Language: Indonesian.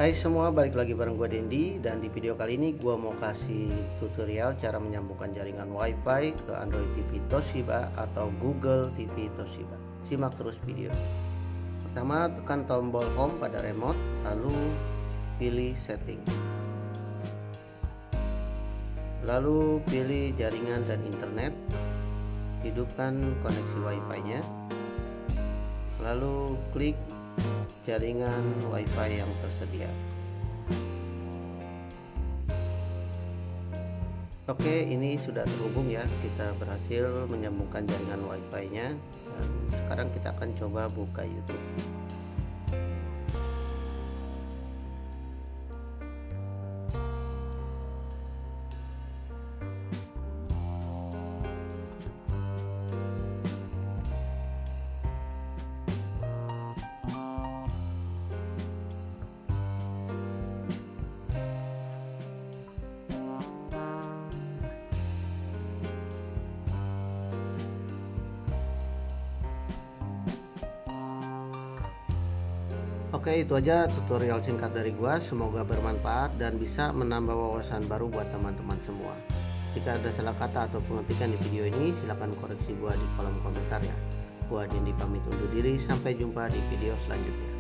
Hai semua, balik lagi bareng gue Dendi. Dan di video kali ini gue mau kasih tutorial cara menyambungkan jaringan WiFi ke Android TV Toshiba atau Google TV Toshiba. Simak terus video. Pertama, tekan tombol home pada remote, lalu pilih setting, lalu pilih jaringan dan internet, hidupkan koneksi WiFi nya, lalu klik jaringan WiFi yang tersedia. Oke, ini sudah terhubung ya. Kita berhasil menyambungkan jaringan WiFi nya. Dan sekarang kita akan coba buka YouTube. Oke, itu aja tutorial singkat dari gua. Semoga bermanfaat dan bisa menambah wawasan baru buat teman-teman semua. Jika ada salah kata atau pengetikan di video ini, silahkan koreksi gua di kolom komentar ya. Gua Dendi pamit undur diri, sampai jumpa di video selanjutnya.